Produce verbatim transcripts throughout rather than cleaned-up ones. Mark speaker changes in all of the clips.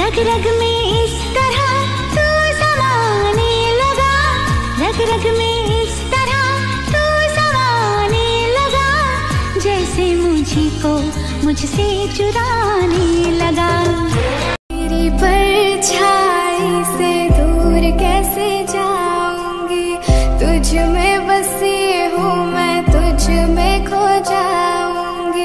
Speaker 1: रग रग में इस तरह तू समाने लगा, रग रग में इस तरह तू समाने लगा, जैसे मुझी को मुझसे चुराने लगा। तेरी परछाई से दूर कैसे जाऊंगी, तुझ में बसी हूँ मैं, तुझ में खो जाऊंगी।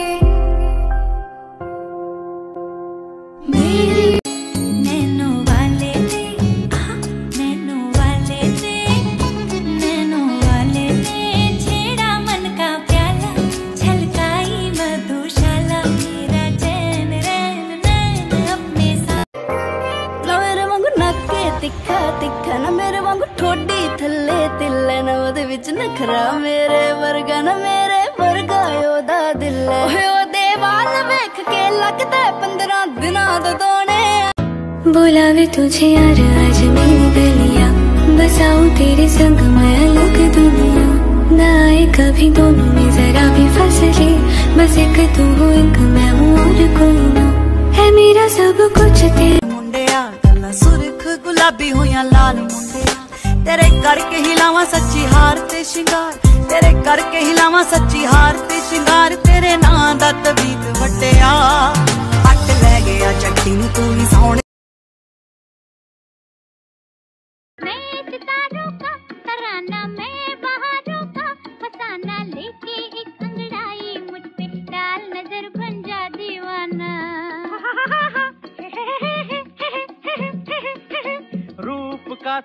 Speaker 1: मेरी नैनो वाले ने, नैनो वाले ने, नैनो वाले ने छेड़ा मन का प्याला, छलकाई मधुशाला, मेरा चैन रैन नैन अपने साथ। ना मेरे वांगू नक्के तिखा तिखा, ना मेरे वांगू ठोडी थल्ले तिल्ले, ना ओदे विच नखरा मेरे वर्गा, ना मेरे वर्गा ओदा दिल है। ओदे वाल वेख के लगदा पंद्रह दिनां दे दोने। बुलावे तुझे यार आज मेरी गलियां, बसाऊं तेरे संग मैं अलग दुनिया, ना आए कभी दोनों में जरा भी फसले, बस एक तू हो एक मैं हूँ और कोई ना, है मेरा सब कुछ तेरा। मुंडिया गल्ला सुर्ख गुलाबी होया लाल मुंडिया, तेरे करके हिलावा सच्ची हार ते शिंगार, तेरे करके हिलावा सच्ची हार ते शिंगार, तेरे नां दा तवीत वट्टिया, हट ले गया चट्टी नूं तू ही सोहणे। मैं सितारों का तराना, मैं बहारों का फसाना, लेके एक अंगड़ाई मुझ पे डाल नजर बन जा दीवाना।
Speaker 2: रूप का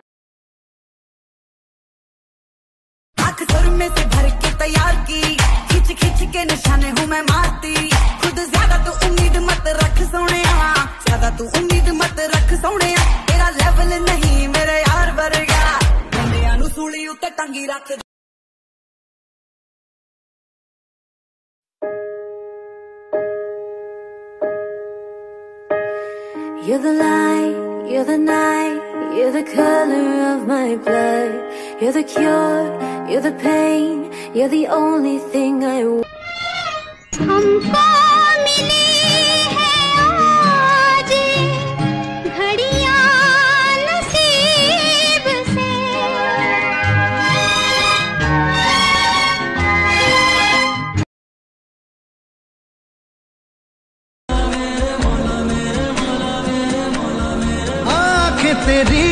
Speaker 3: आँख सुर में से भर के तैयार की, खिंच खिंच के निशाने हूँ मैं मारती, खुद ज्यादा तू उम्मीद मत रख सोहणिया, ज्यादा तू उम्मीद मत रख सोहणिया, तेरा लेवल नहीं मेरे यार वर्गा, बंदियां नू सूली उत्ते टंगी रख।
Speaker 1: You're the light, you're the night, you're the color of my blood, you're the cure, you're the pain, you're the only thing I want. हमको मिली है आज घड़ियां नसीब से,
Speaker 2: आँखें तेरी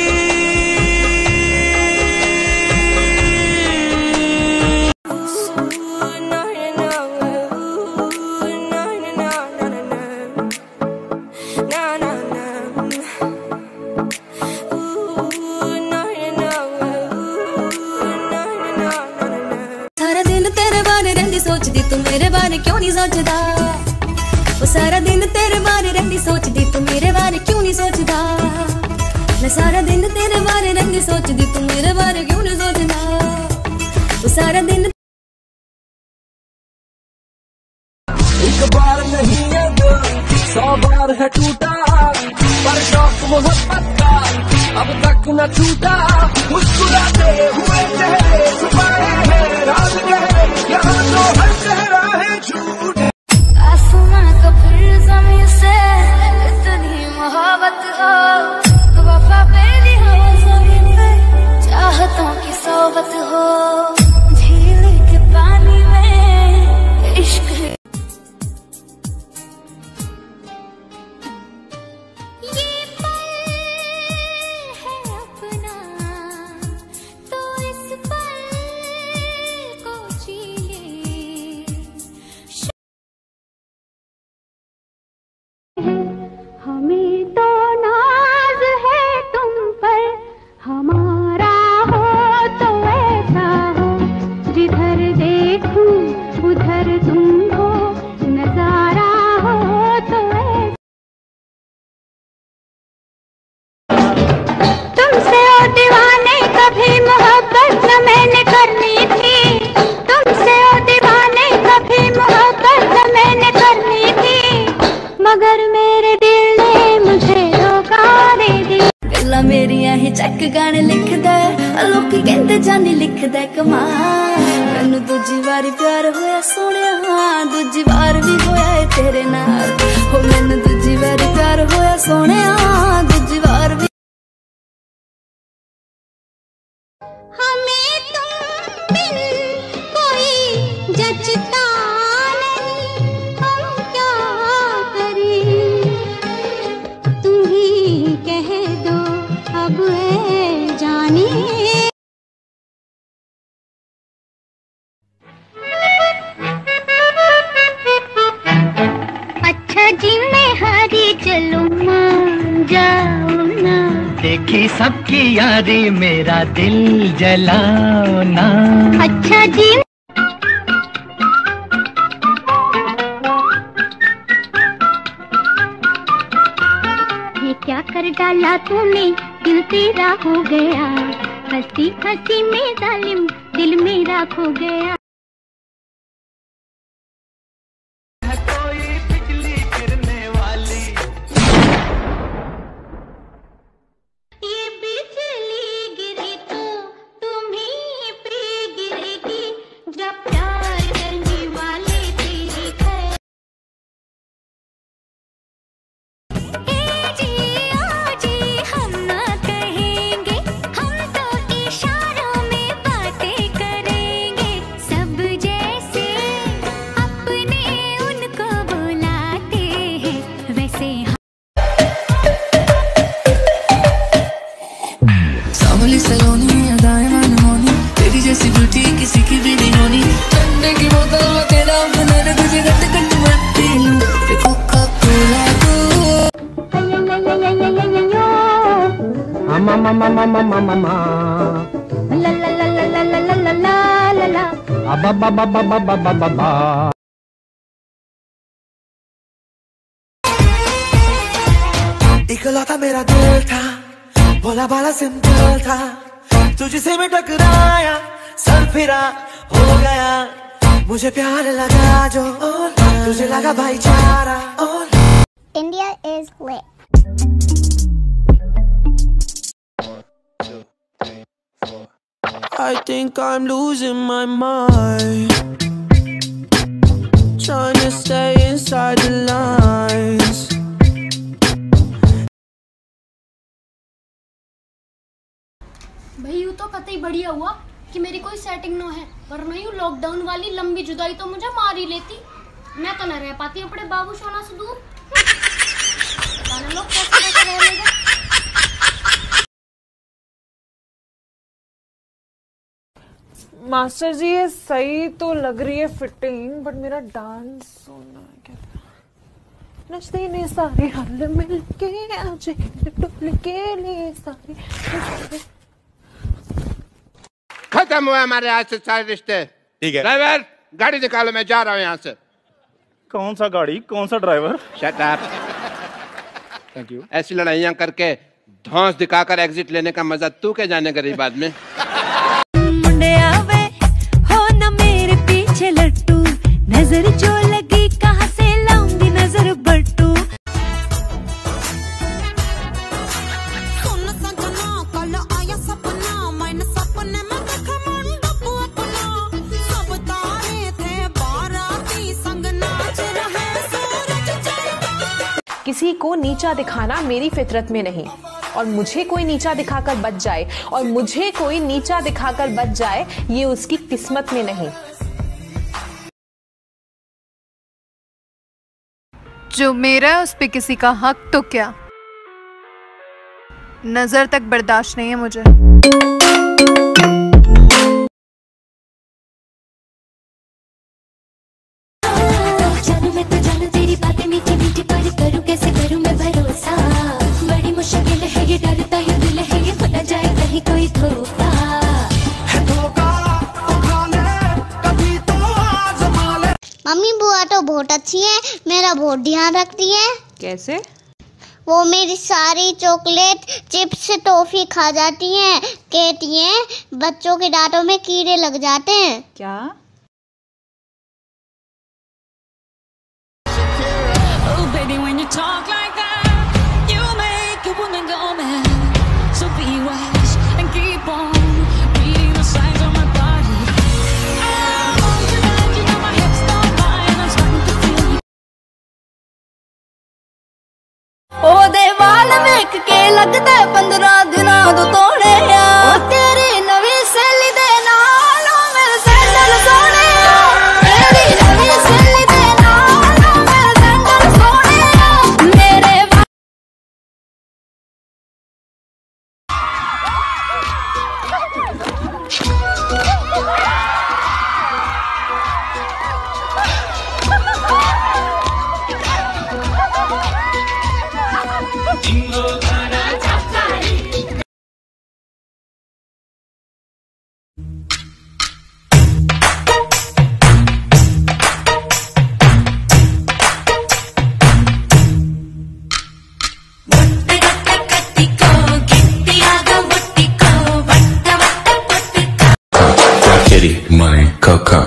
Speaker 1: सोचदी तू मेरे बारे क्यों नहीं सोचदा, वो सारा दिन तेरे बारे रहंदी सोचदी तू मेरे बारे क्यों नहीं सोचदा, मैं सारा दिन तेरे बारे रहंदी सोचदी तू मेरे बारे क्यों नहीं सोचदा, वो सारा दिन।
Speaker 2: एक बार नहीं है दिल सौ बार है टूटा, पर शौक मोहब्बत का अब तक न छूटा, मुस्कुराते हुए चेहरे छुपाए हैं राज गहरे, यहाँ तो हर चेहरा है झूठ।
Speaker 1: आसमां का फिर ज़मीं से इतनी मोहब्बत हो, वफा मेरी हो ज़मीं पे चाहतों की सोबत हो, झील के पानी में इश्क है। ये पल है अपना तो इस पल को जी ले, हमें तो नाज है तुम पर, हमारा हो तो ऐसा हो, जिधर देखूं उधर तुम हो, नजारा हो तो ऐसा। तुमसे ओ दीवाने कभी मोहब्बत न मैंने करनी थी, तुमसे ओ दीवाने कभी मोहब्बत न मैंने करनी थी, मगर मेरे दिल ने मुझे धोखा दे दी। गल्लां मेरियां ही चक गाने लिखदा, लोकी कहंदे जानी लिखदा कमाल, मैनू दूजी बारी प्यार होया सोहणिया, दूजी बार भी होया है तेरे नाल, हो मैनू दूजी बारी प्यार होया सोने दूजी बार भी
Speaker 4: हमें तुम बिन कोई जचता नहीं, हम क्या करें, तुम ही कह दो अब है जाने। अच्छा जी मैं हारी चलूं मान जाओ ना,
Speaker 5: देखी सबकी यारी मेरा दिल जलाओ ना।
Speaker 4: अच्छा जी ये क्या कर डाला तूने, दिल तेरा हो गया, हंसी हंसी में जालिम दिल मेरा खो गया।
Speaker 5: कोई बिजली गिरने वाली,
Speaker 4: ये बिजली गिरी तो तुम्हीं पे गिरेगी, जब प्यार करने वाले तेरे घर।
Speaker 1: ए जी ओ जी हम ना कहेंगे, हम तो इशारों में बातें करेंगे, सब जैसे अपने उनको बुलाते हैं वैसे हम।
Speaker 2: सावली सलोनी अदाएं मनमोनी, तेरी जैसी ब्यूटी किसी की भी नहीं होनी। ठंडे की बोतल में तेरा बनाने तुझे गट गट मत पी लूं, कोका कोला को
Speaker 5: मामा मामा मामा मामा मामा,
Speaker 4: ला ला ला ला ला ला ला ला ला ला।
Speaker 5: अबा बा बा बा बा बा बा बा।
Speaker 2: इकलौता मेरा दिल था, भोला भाला सिंपल था, तुझसे मैं टकराया, सर फिरा हो गया, मुझे प्यार लगा जो तुझे लगा भाईचारा।
Speaker 4: India is lit.
Speaker 2: I think I'm losing my mind, trying to stay inside the lines.
Speaker 6: भाई यूँ तो कतई बढ़िया हुआ कि मेरी कोई सेटिंग न है, वरना यूँ लॉकडाउन वाली लंबी जुदाई तो मुझे मार ही लेती। मैं तो न रह पाती अपने बाबू सोना से दूर। जाने लोग कैसे कैसे रह लेगा।
Speaker 7: मास्टर जी ये सही तो लग रही है फिटिंग, बट मेरा डांस होना क्या नचते ने सारे हल मिल के आज टुकड़े के लिए सारे।
Speaker 8: खत्म हुआ हमारे आज से सारे रिश्ते।
Speaker 9: ठीक है
Speaker 8: ड्राइवर गाड़ी निकालो, मैं जा रहा हूँ यहाँ से।
Speaker 9: कौन सा गाड़ी कौन सा driver?
Speaker 8: Shut up.
Speaker 9: Thank you.
Speaker 8: ऐसी लड़ाइयाँ करके धौंस दिखाकर एग्जिट लेने का मजा तू क्या जाने गरीब आदमी।
Speaker 1: मुंडे आवे हो न मेरे पीछे लट्टू, नजर जो लगी कहाँ से लाऊंगी नजर बट्टू।
Speaker 3: सुन सजना कल आया सपना, मैंने सपने में देखा मंडप अपना, सब तारे थे बाराती संग नाच रहे सूरज चढ़ा।
Speaker 7: किसी को नीचा दिखाना मेरी फितरत में नहीं, और मुझे कोई नीचा दिखाकर बच जाए और मुझे कोई नीचा दिखाकर बच जाए ये उसकी किस्मत में नहीं।
Speaker 10: जो मेरा है उस पे किसी का हक तो क्या, नजर तक बर्दाश्त नहीं है मुझे।
Speaker 1: जानू मैं तो जानू तेरी बातें मीठी मीठी, पर करूँ कैसे करूँ मैं भरोसा, बड़ी मुश्किल है ये, डरता है दिल है ये, हो न जाए कहीं कोई धोखा।
Speaker 4: मम्मी बुआ तो बहुत अच्छी है, मेरा बहुत ध्यान रखती है।
Speaker 7: कैसे?
Speaker 4: वो मेरी सारी चॉकलेट चिप्स टॉफी खा जाती हैं, कहती हैं बच्चों के दांतों में कीड़े लग जाते हैं।
Speaker 7: क्या?
Speaker 1: Oh baby when you talk like that, you make a woman go mad, so be wise and keep on reading the signs of my body. I'm on tonight, you know my hips don't lie, and I'm starting to feel you. Oh देवा
Speaker 3: लगता है पंद्रह दिना तो तोड़े तेरी नवी सहेली दे नालो मेरे सैंडल सोने तेरी नवी सहेली दे नालो मेरे सैंडल सोने मेरे
Speaker 11: money, coca.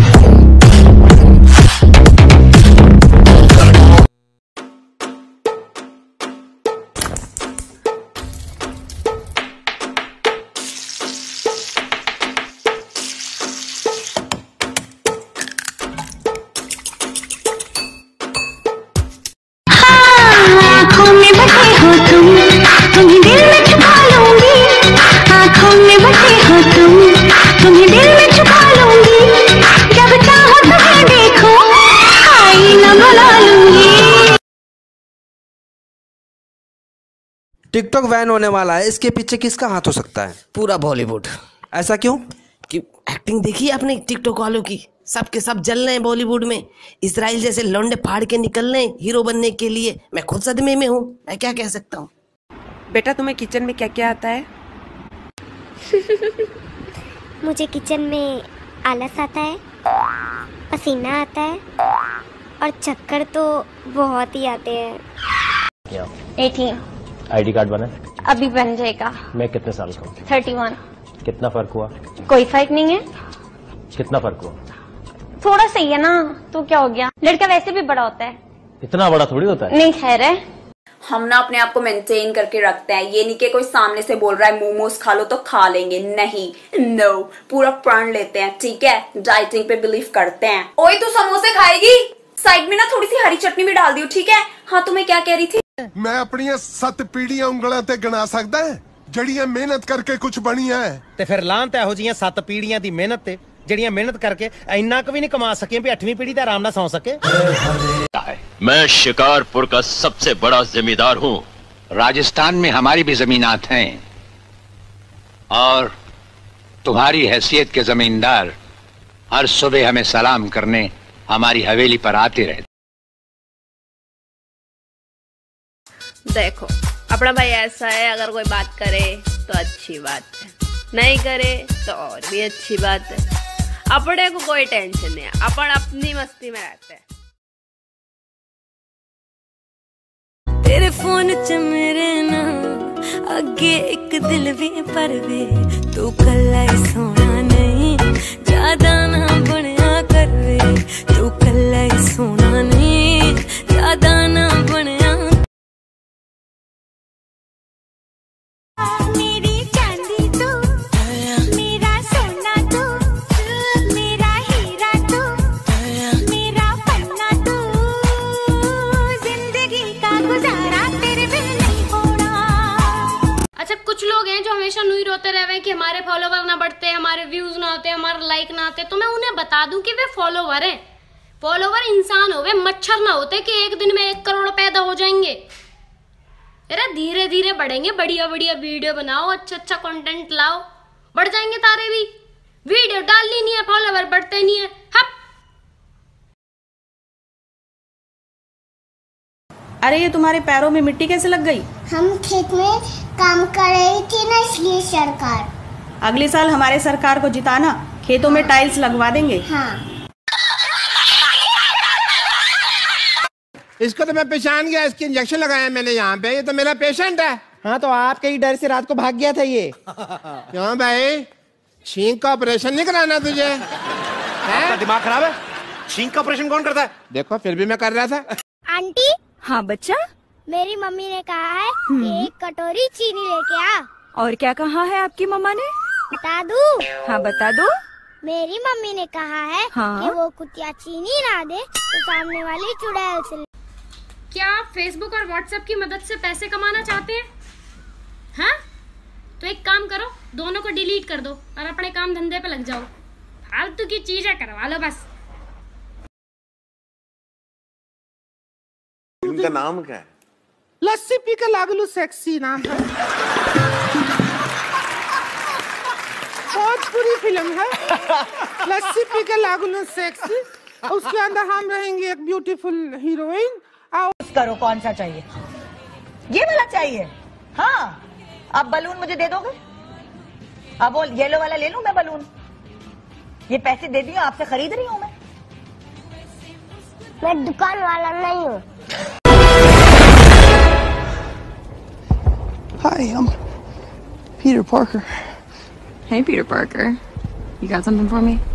Speaker 4: आँखों में बसे हो तुम तुम्हें दिल में छुपा लूंगी आँखों में बसे हो तुम तुम्हें दिल में छुपा लूंगी जब चाहो तुम्हें देखो आईना बुला लूंगी।
Speaker 12: टिकटॉक बैन होने वाला है, इसके पीछे किसका हाथ हो सकता है?
Speaker 13: पूरा बॉलीवुड।
Speaker 12: ऐसा क्यों?
Speaker 13: कि एक्टिंग देखी आपने टिकटॉक वालों की, सब के सब जल रहे हैं बॉलीवुड में। इसराइल जैसे लौंडे फाड़ के निकल रहे हैं हीरो बनने के लिए। मैं खुद सदमे में हूँ, मैं क्या कह सकता हूँ।
Speaker 14: बेटा तुम्हें किचन में क्या क्या आता है?
Speaker 15: मुझे किचन में आलस आता है, पसीना आता है और चक्कर तो बहुत ही आते हैं।
Speaker 16: क्या?
Speaker 15: एटीन।
Speaker 16: आईडी कार्ड बना?
Speaker 15: अभी बन जाएगा।
Speaker 16: मैं कितने साल का हूँ?
Speaker 15: Thirty one.
Speaker 16: कितना फर्क हुआ?
Speaker 15: कोई फर्क नहीं है।
Speaker 16: कितना फर्क हुआ?
Speaker 15: थोड़ा सही है ना, तो क्या हो गया, लड़का वैसे भी बड़ा होता है।
Speaker 16: इतना बड़ा थोड़ी होता है।
Speaker 15: नहीं खैर है।
Speaker 17: हम ना अपने आप को मेंटेन करके रखते हैं, ये नहीं कि कोई सामने से बोल रहा है मोमोज खा लो तो खा लेंगे, नहीं, नो, पूरा प्रण लेते हैं, ठीक है, डाइटिंग पे बिलीव करते हैं। ओए तू समोसे खाएगी? साइड में ना थोड़ी सी हरी चटनी भी डाल दियो, ठीक है। हाँ तो मैं क्या कह रही थी?
Speaker 18: मैं अपनी सत पीढ़ियां उंगलों ते गिना सकदा है जड़ियां मेहनत करके कुछ बनिया है।
Speaker 19: ते फिर लांत एहो जिहियां सत पीढ़ियां दी मेहनत ते जड़ियां मेहनत करके इन्ना क भी नहीं कमा सके भी अठवीं पीढ़ी दा आराम नाल सौ सके।
Speaker 20: मैं शिकारपुर का सबसे बड़ा जमींदार हूँ। राजस्थान में हमारी भी जमीनात हैं और तुम्हारी हैसियत के जमींदार हर सुबह हमें सलाम करने हमारी हवेली पर आते रहते।
Speaker 21: देखो अपना भाई ऐसा है, अगर कोई बात करे तो अच्छी बात है, नहीं करे तो और भी अच्छी बात है। अपने को कोई टेंशन नहीं है, अपन अपनी मस्ती में रहते हैं।
Speaker 1: तेरे फोन च मेरे ना अगे एक दिल भी पर वे तू कल्ला ही सोना नहीं, ज्यादा ना बनया कर वे तू कल्ला ही सोना नहीं, ज्यादा ना बनया। मेरी चांदी तू, मेरा सोना तू, मेरा हीरा तू, मेरा पन्ना तू, जिंदगी का गुजारा तेरे बिन नहीं होना।
Speaker 6: अच्छा कुछ लोग हैं जो हमेशा नुई रोते रहे कि हमारे फॉलोवर ना बढ़ते, हमारे व्यूज ना होते, हमारे लाइक ना आते। तो मैं उन्हें बता दूं कि वे फॉलोवर हैं। फॉलोवर इंसान हो, वे मच्छर ना होते कि एक दिन में एक करोड़ पैदा हो जाएंगे। अरे धीरे धीरे बढ़ेंगे, बढ़िया बढ़िया वीडियो बनाओ, अच्छा अच्छा कंटेंट लाओ, बढ़ जाएंगे तारे भी। वीडियो डालनी नहीं है, फॉलोवर बढ़ते नहीं है। हप।
Speaker 14: अरे ये तुम्हारे पैरों में मिट्टी कैसे लग गई?
Speaker 22: हम खेत में काम कर रही थी ना, इसलिए सरकार।
Speaker 14: अगले साल हमारे सरकार को जिताना, खेतों में टाइल्स लगवा देंगे।
Speaker 22: हाँ।
Speaker 8: इसको तो मैं पहचान गया, इसकी इंजेक्शन लगाया मैंने यहाँ पे, ये तो मेरा पेशेंट है।
Speaker 19: हाँ तो आपके ही डर से रात को भाग गया था ये।
Speaker 8: क्यों भाई, छींक का ऑपरेशन नहीं कराना तुझे?
Speaker 19: आपका दिमाग खराब है? छींक का ऑपरेशन कौन करता है?
Speaker 8: देखो फिर भी मैं कर रहा था।
Speaker 22: आंटी।
Speaker 14: हाँ बच्चा।
Speaker 22: मेरी मम्मी ने कहा है कि एक कटोरी चीनी लेके आ।
Speaker 14: और क्या कहा है आपकी मम्मा ने?
Speaker 22: बता दूं?
Speaker 14: हाँ बता दो।
Speaker 22: मेरी मम्मी ने कहा है
Speaker 14: हाँ?
Speaker 22: कि वो कुतिया चीनी ना दे तो सामने वाली चुड़ैल से।
Speaker 6: क्या आप फेसबुक और व्हाट्सएप की मदद से पैसे कमाना चाहते हैं? हाँ तो एक काम करो, दोनों को डिलीट कर दो और अपने काम धंधे पे लग जाओ। फालतू की चीजें करवा लो बस।
Speaker 5: इनका नाम क्या है?
Speaker 11: लस्सी पी के लागलू सेक्सी नाम है। बहुत बुरी फिल्म है लस्सी पी के लागलू सेक्सी। उसके अंदर हम रहेंगे एक ब्यूटीफुल हीरोइन।
Speaker 23: करो कौन सा चाहिए? ये वाला चाहिए? हाँ, आप बलून मुझे दे दोगे? अब वो येलो वाला ले लूं मैं बलून? ये पैसे दे दिए, आपसे खरीद रही हूँ मैं।
Speaker 22: मैं दुकान वाला नहीं हूँ।
Speaker 24: Hi, I'm Peter Parker.
Speaker 25: Hey, Peter Parker. You got something for me?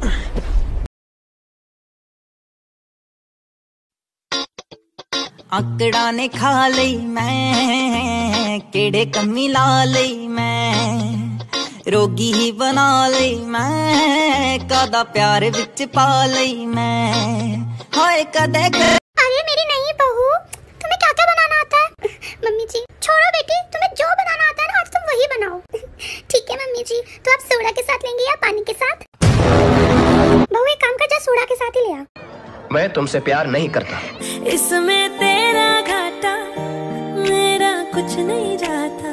Speaker 3: आकड़ा ने खा लई मैं, केड़े कमी ला लई मैं, रोगी ही बना लई मैं, कदा प्यार विच पा लई मैं, हाय कदे कर...
Speaker 22: अरे मेरी नई बहू, तुम्हें क्या क्या बनाना आता है? मम्मी जी छोड़ो बेटी, तुम्हें जो बनाना आता है ना आज तुम वही बनाओ। ठीक है मम्मी जी, तो आप सोडा के साथ लेंगे या पानी के साथ? बहू एक काम कर, जा सोडा के साथ ही ले आ।
Speaker 12: मैं तुमसे प्यार नहीं करता।
Speaker 1: इसमें तेरा घाटा, मेरा कुछ नहीं जाता।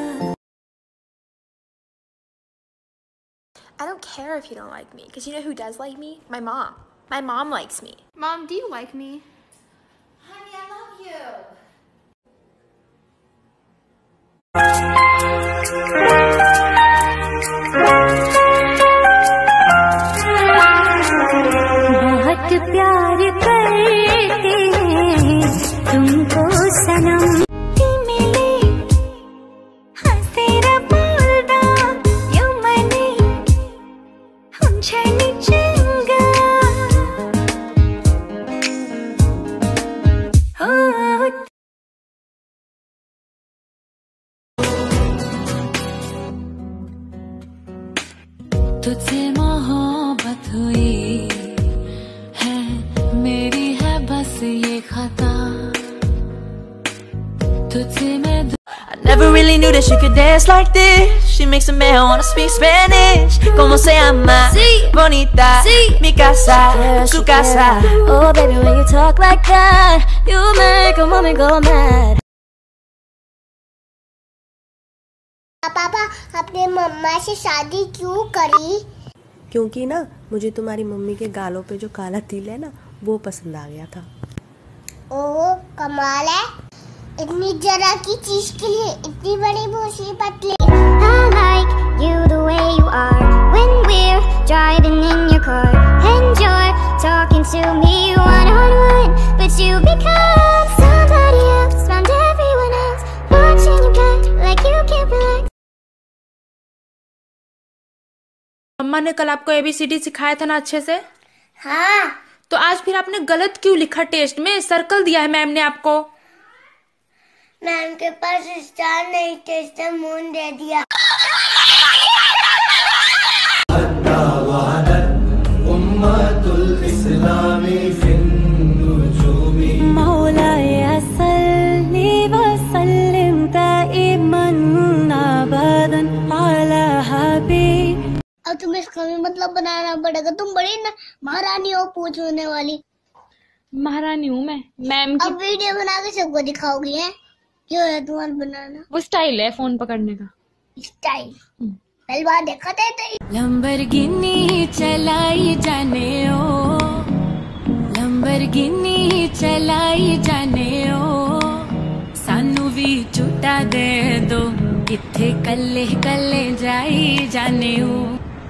Speaker 26: I don't care if you don't like me, because you know who does like me? My mom. My mom likes me. Mom, do you like me? Honey, I love you.
Speaker 1: बहुत प्यार करते हैं तुमको सनम, मिले हंसेरा बोलदा यमने हम छनी चंगा हो। तुझसे मोहब्बत हुई है, मेरी है बस ये खता, तुझसे मैं
Speaker 27: I never really knew that she could dance like this. She makes a man wanna speak Spanish. Como se llama? Sí. Bonita. Sí. Mi casa. Yeah, su casa.
Speaker 1: Oh baby, when you talk like that, you make a woman go mad.
Speaker 22: पापा अपने मम्मा से शादी क्यों करी?
Speaker 28: क्योंकि ना मुझे तुम्हारी मम्मी के गालों पे जो काला तिल है ना वो पसंद आ गया था।
Speaker 22: ओह कमाल है, इतनी जरा की चीज के लिए इतनी बड़ी भूसी पतली।
Speaker 15: I like you the way you are when we're driving in your car and you're talking to me one on one, but you become somebody else around everyone else, watching you back like you can't relax.
Speaker 26: मम्मा ने कल आपको ABCD सिखाया था ना अच्छे से?
Speaker 22: हाँ।
Speaker 26: तो आज फिर आपने गलत क्यों लिखा टेस्ट में? सर्कल दिया है मैम ने आपको।
Speaker 22: मैम के पास स्टार नहीं टेस्ट में मून दे दिया।
Speaker 1: मौलाए सल्ली व सल्लिम दाइमन अबदन अला हबीब।
Speaker 22: अब तुम्हें इसका भी मतलब बनाना पड़ेगा, तुम बड़ी ना महारानी हो पूछने वाली।
Speaker 26: महारानी हूँ मैं मैम की।
Speaker 22: अब वीडियो बना के सबको दिखाओगी है? क्यों है तुम्हारा बनाना?
Speaker 26: वो स्टाइल है फोन पकड़ने का
Speaker 22: स्टाइल। पहली बार देखा था तेरी।
Speaker 1: लंबरगिनी चलाई जाने ओ, लंबरगिनी चलाई जाने ओ, सानू भी झूठा दे दो, इत्थे कल्ले कल्ले जाई जाने ओ।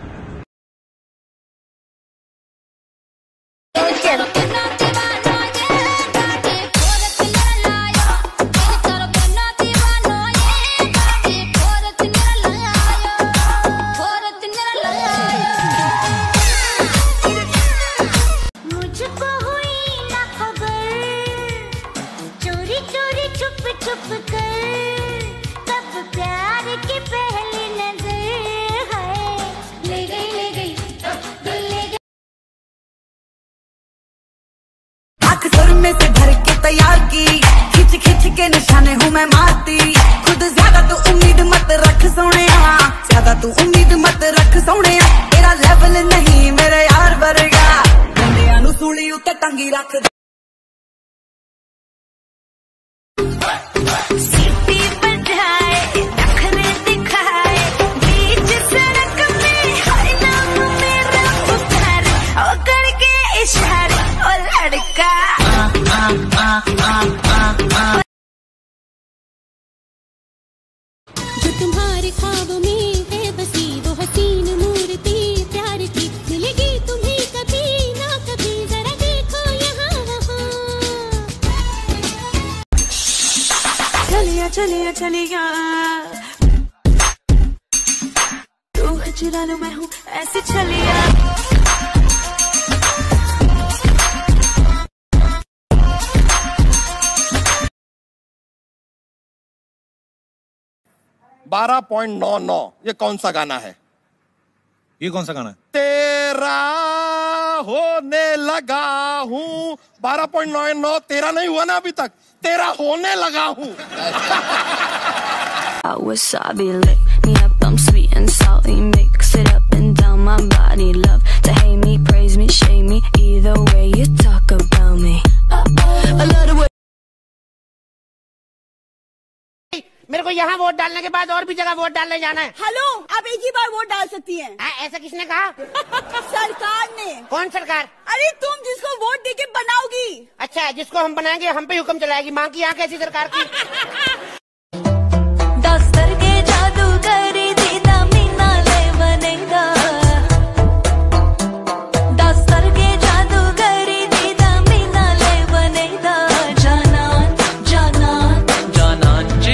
Speaker 1: मुझको हुई ना खबर, चोरी चोरी छुप छुप कर, कब प्यार की पहली नजर है, ले गई ले गई दिल ले गई।
Speaker 3: आँख सुरमे से भर के तैयार की, खिंच खिंच के निशाने हूँ मैं मारती, खुद ज्यादा तो उम्मीद मत रख। तू उम्मीद मत रख सोने, तेरा लेवल नहीं मेरे यार वर्गा, बंदियां नू सूली उत्ते टंगी रख।
Speaker 1: सीटी बजाए नखरे दिखाए बीच सड़क में, हर नाम मेरा पुकार ओ करके इशारे ओ लड़का।
Speaker 2: जो तुम्हारे ख्वाबों में है बसी वो हसीन मूर्ति प्यार की, मिलेगी तुम्हें कभी ना कभी, जरा देखो यहाँ वहाँ।
Speaker 27: चलिया चलिया चलिया तू है चुरा लो मैं हूँ ऐसे चलिया।
Speaker 4: बारह पॉइंट नौ नौ ये कौन सा गाना है?
Speaker 5: ये कौन सा गाना है?
Speaker 4: तेरा होने लगा हूँ। बारह पॉइंट नौ नौ तेरा नहीं हुआ ना अभी तक, तेरा होने लगा हूँ।
Speaker 27: Wasabi lick me up, I'm sweet and salty, mix it up and down my body. Love to hate me, praise me, shame me, either way you talk about me. I love the way.
Speaker 11: मेरे को यहाँ vote डालने के बाद और भी जगह vote डालने जाना है।
Speaker 7: हेलो, आप एक ही बार वोट डाल सकती हैं।
Speaker 11: आ, ऐसा किसने कहा?
Speaker 7: सरकार ने।
Speaker 11: कौन सरकार?
Speaker 7: अरे तुम जिसको वोट देके बनाओगी।
Speaker 11: अच्छा, जिसको हम बनाएंगे हम पे हुक्म चलाएगी। माँ की यहाँ कैसी सरकार की?
Speaker 27: दस्तर के जादू करी दीदा मीना ले बनेगा, दस्तर के जादू करी दीदा मीना ले बनेगा, जाना जाना जाना जी।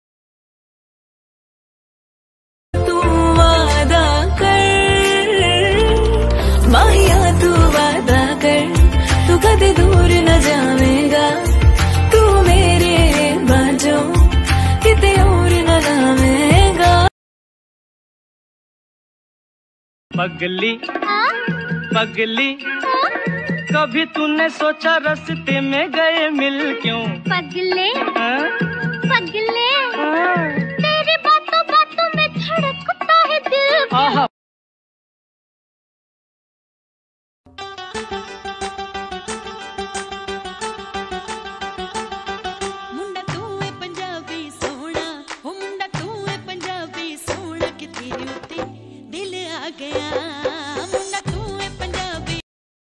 Speaker 27: तू वादा कर माहिया, तू वादा कर तू कभी दूर न जाएगा, तू मेरे बाजो किते और न लावेगा।
Speaker 9: पगली पगली कभी तूने सोचा रास्ते में गए मिल क्यों?
Speaker 2: पगले पगले तेरी बातों बातों में धड़कता है दिल।
Speaker 9: आहा
Speaker 2: मुंडा तू है पंजाबी सोना, हो मुंडा तू है पंजाबी सोना, कि तेरे उत्ते दिल आ गया। मुंडा तू है पंजाबी।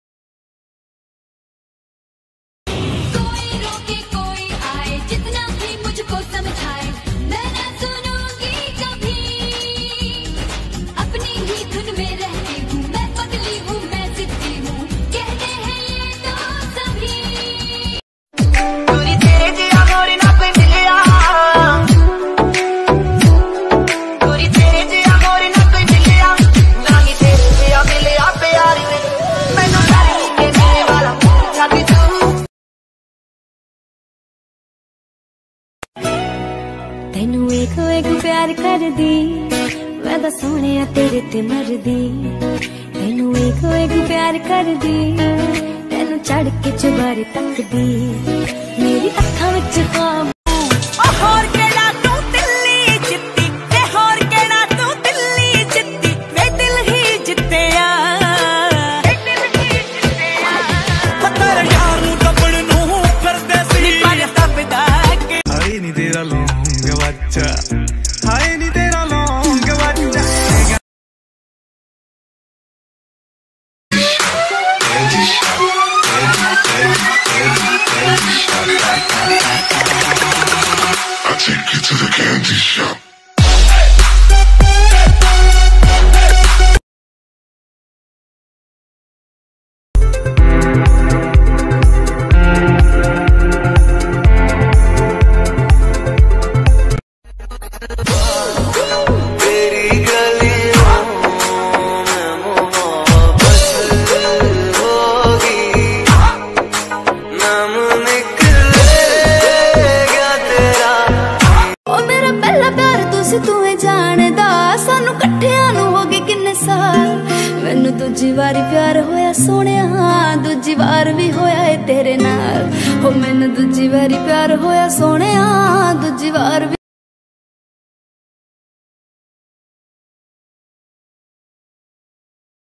Speaker 2: कोई रोके कोई आए, जितना भी मुझको समझाए मैं ना सुनूंगी कभी। अपनी ही धुन में रहती हूँ मैं, पगली हूँ मैं जिद्दी हूँ, कहते हैं ये तो सभी।
Speaker 27: पूरी तेरे जिया मोरी ना कोई मिलिया, पूरी तेरे जिया मोरी ना कोई मिलिया, ना ही तेरे जिया मिलिया प्यारी वे, मैनू सारी के मिलने वाला छाती तू। तेनू एक एक प्यार कर दी मैं तो सोने तेरे ते मर दी, तेनू एक एक प्यार कर दी, तेनू चढ़ के चुबारे तक दी, मेरी अखां विच ख्वाब।
Speaker 3: और केड़ा तू दिल्ली जित्ती, ते होर केड़ा तू दिल्ली जित्ती, वे दिल ही जित्तिया, वे दिल ही जित्तिया। तेरे यार नू दबड़ नू करदे सी पर दबदा के।
Speaker 5: हाय नी तेरा लौंग बच्चा, हाय नी तेरा लौंग बच्चा।
Speaker 18: I take you to the candy shop.
Speaker 27: तेरी गलियों में मोहब्बत होगी, नाम निकलेगा तेरा। ओ मेरा पहला प्यार तुसी तू है जानदा, सानू कट्ठियां नू हो गए किन्ने साल, मैनू दूजी वारी प्यार होया सोहणिया, दूजी वार भी होया है तेरे नाल, हो मैनू दूजी वारी प्यार होया सोहणिया, दूजी वार भी।